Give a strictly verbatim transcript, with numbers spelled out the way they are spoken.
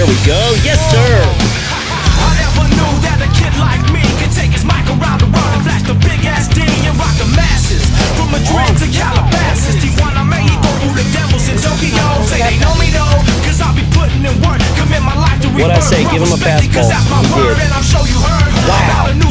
There we go. Yes, sir. I never knew that a kid like me could take his mic around the world and flash the big ass D and rock the masses. From Madrid to Calabasas, Tijuana, Mexico, through the devils in Tokyo. Say they know me though, cause I'll be putting in work. Commit my life to What'd I say? Give him a fastball. Cause that's my He word, did. and I'm sure you heard. Wow.